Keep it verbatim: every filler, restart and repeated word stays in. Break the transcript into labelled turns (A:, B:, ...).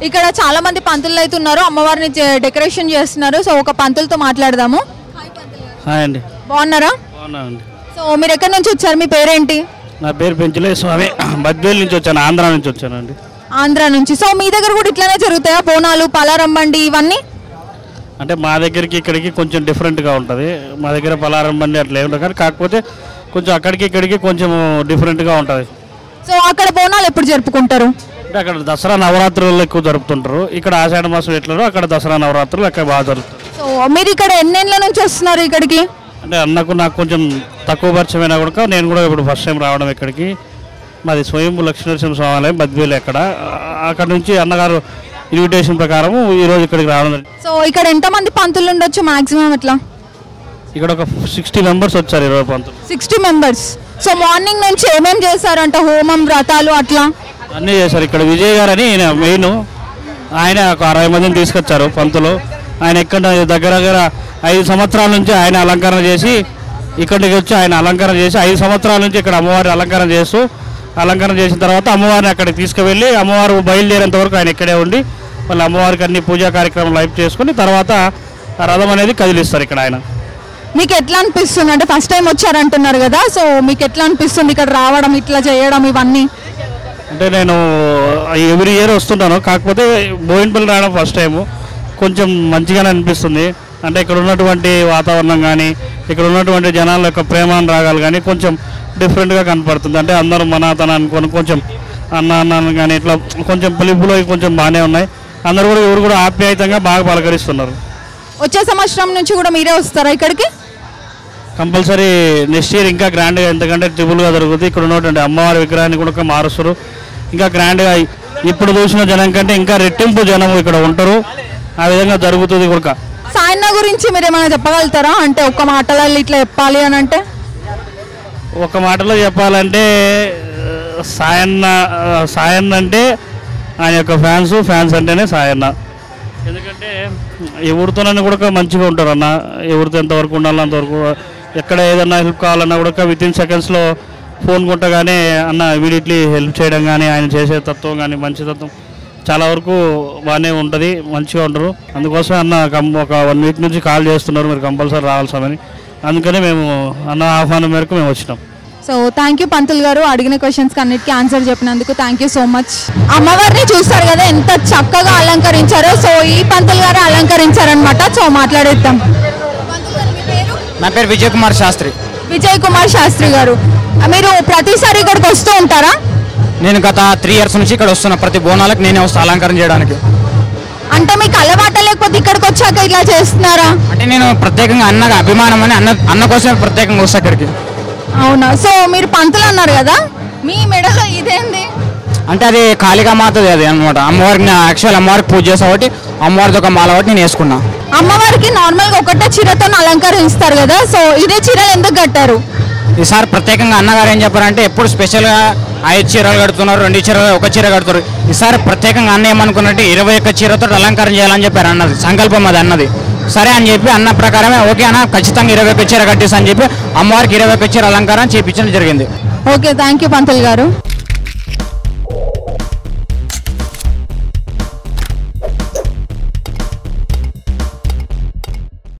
A: ఇక్కడ చాలా మంది పంతులు అయితే ఉన్నారు, అమ్మవారిని డెకరేషన్ చేస్తున్నారు. సో ఒక పంతులతో మాట్లాడదాము.
B: హాయ్ అండి.
A: బాగున్నారా?
B: బాగున్నానండి.
A: సో మీరు ఎక్కడి నుంచి వచ్చారు? మీ పేరేంటి?
B: నా పేరు పెంచలే స్వామి, బద్వేల్ నుంచి వచ్చాను, ఆంధ్ర నుంచి వచ్చానండి.
A: ఆంధ్ర నుంచి. సో మీ దగ్గర కూడా ఇట్లానే జరుగుతాయా బోనాలు, పలారం బండి ఇవన్నీ?
B: అంటే మా దగ్గరికి ఇక్కడికి కొంచెం డిఫరెంట్గా ఉంటుంది. మా దగ్గర పలారం బండి అట్లా ఏముంటుంది, కానీ కాకపోతే కొంచెం అక్కడికి ఇక్కడికి కొంచెం డిఫరెంట్గా ఉంటుంది.
A: సో అక్కడ బోనాలు ఎప్పుడు జరుపుకుంటారు?
B: అంటే అక్కడ దసరా నవరాత్రులు ఎక్కువ జరుపుతుంటారు. ఇక్కడ ఆషాఢ మాసం ఎట్లనో అక్కడ దసరా నవరాత్రులు అక్కడ బాగా జరుగుతాయి.
A: సో మీరు ఇక్కడ ఎన్నేళ్ళ నుంచి వస్తున్నారు ఇక్కడికి?
B: అంటే అన్నకు నాకు కొంచెం తక్కువ పరిచయమైనా కూడా నేను కూడా ఇప్పుడు ఫస్ట్ టైం రావడం ఇక్కడికి. మాది స్వయంభూ లక్ష్మీనరసింహ స్వామి బద్వేలు. అక్కడ అక్కడ నుంచి అన్నగారు ఇన్విటేషన్ ప్రకారం ఈరోజు ఇక్కడికి రావడం.
A: సో ఇక్కడ ఎంతమంది పంతులు ఉండొచ్చు మాక్సిమం? ఎట్లా?
B: ఇక్కడ ఒక సిక్స్టీ మెంబర్స్ వచ్చారు ఈరోజు పంతులు.
A: Sixty members. సో మార్నింగ్ నుంచి ఏమేమి చేశారంట? హోమం, వ్రతాలు అట్లా
B: అన్నీ చేశారు. ఇక్కడ విజయ్ గారు అని ఆయన మెయిన్, ఆయన ఒక అరవై మందిని తీసుకొచ్చారు పంతులు. ఆయన ఎక్కడ దగ్గర దగ్గర ఐదు సంవత్సరాల నుంచి ఆయన అలంకరణ చేసి ఇక్కడికి వచ్చి ఆయన అలంకరణ చేసి ఐదు సంవత్సరాల నుంచి ఇక్కడ అమ్మవారి అలంకరణ చేస్తూ అలంకరణ చేసిన తర్వాత అమ్మవారిని అక్కడికి తీసుకువెళ్ళి అమ్మవారు బయలుదేరేంత వరకు ఆయన ఇక్కడే ఉండి మళ్ళీ అమ్మవారికి అన్ని పూజా కార్యక్రమాలు లైవ్ చేసుకుని తర్వాత రథం అనేది కదిలిస్తారు ఇక్కడ ఆయన.
A: మీకు ఎట్లా అనిపిస్తుంది? అంటే ఫస్ట్ టైం వచ్చారంటున్నారు కదా, సో మీకు ఎట్లా అనిపిస్తుంది ఇక్కడ రావడం, ఇట్లా చేయడం ఇవన్నీ?
B: అంటే నేను ఎవ్రీ ఇయర్ వస్తుంటాను, కాకపోతే బోయినపల్లి రావడం ఫస్ట్ టైము. కొంచెం మంచిగానే అనిపిస్తుంది. అంటే ఇక్కడ ఉన్నటువంటి వాతావరణం కానీ ఇక్కడ ఉన్నటువంటి జనాల యొక్క ప్రేమానురాగాలు కానీ కొంచెం డిఫరెంట్గా కనపడుతుంది. అంటే అందరూ మన తన అనుకొని కొంచెం అన్న అన్న కానీ ఇట్లా కొంచెం పిలుపులో కొంచెం బాగానే ఉన్నాయి. అందరూ కూడా ఎవరు కూడా ఆప్యాయతంగా బాగా పలకరిస్తున్నారు.
A: వచ్చే సంవత్సరం నుంచి కూడా మీరే వస్తారా ఇక్కడికి?
B: కంపల్సరీ నెక్స్ట్ ఇయర్ ఇంకా గ్రాండ్గా ఎంతకంటే ట్రిపుల్గా జరుగుతుంది. ఇక్కడ ఉన్నటువంటి అమ్మవారి విగ్రహాన్ని కూడా మారుస్తారు. ఇంకా గ్రాండ్గా ఇప్పుడు చూసిన జనం కంటే ఇంకా రెట్టింపు జనం ఇక్కడ ఉంటారు. ఆ విధంగా జరుగుతుంది కూడా.
A: సాయన్న గురించి మీరు ఏమైనా చెప్పగలుగుతారా? అంటే ఒక్క మాటలో ఇట్లా చెప్పాలి అని అంటే?
B: ఒక మాటలో చెప్పాలంటే సాయన్న సాయన్న అంటే ఆయన యొక్క ఫ్యాన్స్ ఫ్యాన్స్ అంటేనే సాయన్న. ఎందుకంటే ఎవరితోనైనా కూడా మంచిగా ఉంటారు అన్న. ఎవరితో ఎంతవరకు ఉండాలి అంతవరకు. ఎక్కడ ఏదన్నా హెల్ప్ కావాలన్నా కూడా విత్ ఇన్ సెకండ్స్లో ఫోన్ కొట్టగానే అన్న ఇమీడియట్లీ హెల్ప్ చేయడం కానీ ఆయన చేసే తత్వం కానీ మంచి తత్వం చాలా వరకు బాగానే ఉంటుంది, మంచిగా ఉంటారు. అందుకోసం అన్న ఒక వన్ వీక్ నుంచి కాల్ చేస్తున్నారు మీరు కంపల్సరీ రావాల్సామని. అందుకని మేము అన్న ఆహ్వానం మేరకు మేము వచ్చినాం.
A: సో థ్యాంక్ యూ పంతులు గారు, అడిగిన క్వశ్చన్స్కి అన్నిటికీ ఆన్సర్ చెప్పినందుకు థ్యాంక్ యూ సో మచ్. అమ్మవారిని చూస్తారు కదా ఎంత చక్కగా అలంకరించారో, సో ఈ పంతులు గారు అలంకరించారనమాట. సో మాట్లాడేద్దాం.
C: నా పేరు విజయ్ కుమార్ శాస్త్రి.
A: విజయ్ కుమార్ శాస్త్రి గారు, మీరు ప్రతిసారి ఇక్కడికి వస్తూ ఉంటారా?
C: నేను గత త్రీ ఇయర్స్ నుంచి ఇక్కడ వస్తున్నా. ప్రతి బోనాలకు నేనే వస్తా అలంకరణ చేయడానికి.
A: అంటే మీకు అలవాటు లేకపోతే ఇక్కడికి వచ్చాక ఇలా చేస్తున్నారా?
C: అంటే నేను ప్రత్యేకంగా అన్నగా అభిమానం అని అన్న అన్న కోసమే ప్రత్యేకంగా వస్తా ఇక్కడికి.
A: అవునా? సో మీరు పంతులు అన్నారు కదా, మీ మెడలో ఇదేంది?
C: అంటే అది కాళికా మాతది అది అనమాట. అమ్మవారికి యాక్చువల్ అమ్మవారికి పూజ చేస్తా కాబట్టి అమ్మవారిది ఒక మాల ఒకటి నేను వేసుకున్నా.
A: అమ్మవారికి నార్మల్గా ఒకటే చీరతో అలంకరిస్తారు కదా, సో ఇదే చీరలు ఎందుకు కట్టారు?
C: ఈసారి ప్రత్యేకంగా అన్నగారు ఏం చెప్పారంటే ఎప్పుడు స్పెషల్గా ఐదు చీరలు కడుతున్నారు, రెండు చీరలు ఒక చీర కడుతున్నారు. ఈసారి ప్రత్యేకంగా అన్న ఏమనుకున్నట్టు ఇరవై ఒక్క చీరతో అలంకరణ చేయాలని చెప్పారు అన్నది సంకల్పం అది అన్నది. సరే అని చెప్పి అన్న ప్రకారమే ఓకే అన్న ఖచ్చితంగా ఇరవై ఒక్క చీర కట్టేసి అని చెప్పి అమ్మవారికి ఇరవై ఒక్క చీర అలంకరణ చేయించడం జరిగింది.
A: ఓకే, థ్యాంక్ యూ పంతులు గారు.